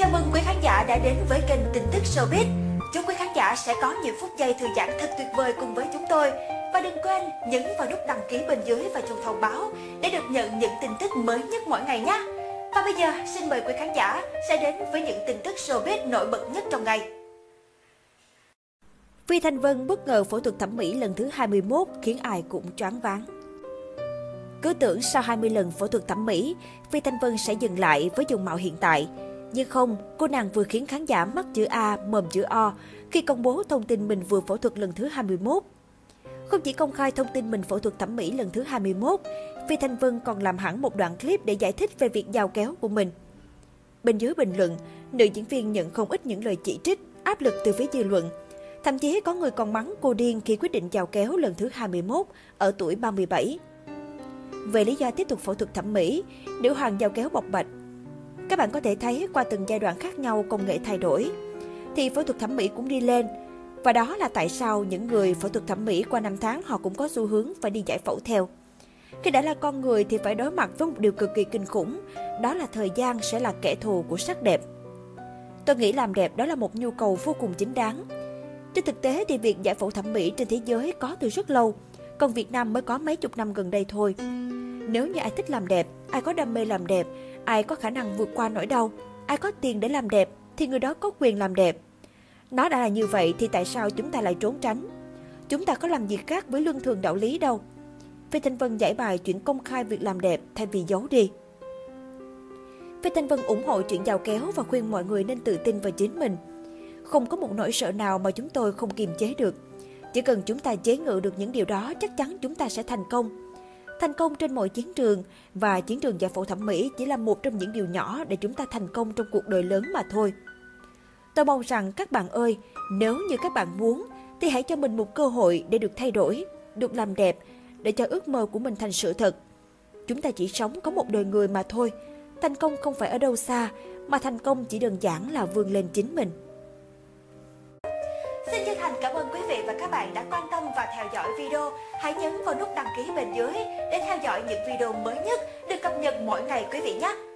Chào mừng quý khán giả đã đến với kênh tin tức showbiz. Chúc quý khán giả sẽ có những phút giây thư giãn thật tuyệt vời cùng với chúng tôi. Và đừng quên nhấn vào nút đăng ký bên dưới và chuông thông báo để được nhận những tin tức mới nhất mỗi ngày nhé. Và bây giờ xin mời quý khán giả sẽ đến với những tin tức showbiz nổi bật nhất trong ngày. Phi Thanh Vân bất ngờ phẫu thuật thẩm mỹ lần thứ 21 khiến ai cũng choáng váng. Cứ tưởng sau 20 lần phẫu thuật thẩm mỹ, Phi Thanh Vân sẽ dừng lại với dung mạo hiện tại. Nhưng không, cô nàng vừa khiến khán giả mắt chữ A, mồm chữ O khi công bố thông tin mình vừa phẫu thuật lần thứ 21. Không chỉ công khai thông tin mình phẫu thuật thẩm mỹ lần thứ 21, Phi Thanh Vân còn làm hẳn một đoạn clip để giải thích về việc giào kéo của mình. Bên dưới bình luận, nữ diễn viên nhận không ít những lời chỉ trích, áp lực từ phía dư luận. Thậm chí có người còn mắng cô điên khi quyết định giào kéo lần thứ 21 ở tuổi 37. Về lý do tiếp tục phẫu thuật thẩm mỹ, nữ hoàng giào kéo bộc bạch. Các bạn có thể thấy qua từng giai đoạn khác nhau công nghệ thay đổi, thì phẫu thuật thẩm mỹ cũng đi lên. Và đó là tại sao những người phẫu thuật thẩm mỹ qua năm tháng họ cũng có xu hướng phải đi giải phẫu theo. Khi đã là con người thì phải đối mặt với một điều cực kỳ kinh khủng, đó là thời gian sẽ là kẻ thù của sắc đẹp. Tôi nghĩ làm đẹp đó là một nhu cầu vô cùng chính đáng. Trên thực tế thì việc giải phẫu thẩm mỹ trên thế giới có từ rất lâu, còn Việt Nam mới có mấy chục năm gần đây thôi. Nếu như ai thích làm đẹp, ai có đam mê làm đẹp, ai có khả năng vượt qua nỗi đau, ai có tiền để làm đẹp, thì người đó có quyền làm đẹp. Nó đã là như vậy thì tại sao chúng ta lại trốn tránh? Chúng ta có làm gì khác với luân thường đạo lý đâu. Phi Thanh Vân giải bài chuyện công khai việc làm đẹp thay vì giấu đi. Phi Thanh Vân ủng hộ chuyện giào kéo và khuyên mọi người nên tự tin vào chính mình. Không có một nỗi sợ nào mà chúng tôi không kiềm chế được. Chỉ cần chúng ta chế ngự được những điều đó, chắc chắn chúng ta sẽ thành công. Thành công trên mọi chiến trường, và chiến trường giải phẫu thẩm mỹ chỉ là một trong những điều nhỏ để chúng ta thành công trong cuộc đời lớn mà thôi. Tôi mong rằng các bạn ơi, nếu như các bạn muốn, thì hãy cho mình một cơ hội để được thay đổi, được làm đẹp, để cho ước mơ của mình thành sự thật. Chúng ta chỉ sống có một đời người mà thôi. Thành công không phải ở đâu xa, mà thành công chỉ đơn giản là vươn lên chính mình. Xin chân thành cảm ơn quý vị và các bạn đã quan tâm và theo dõi video. Hãy nhấn vào nút đăng ký bên dưới để theo dõi những video mới nhất được cập nhật mỗi ngày quý vị nhé.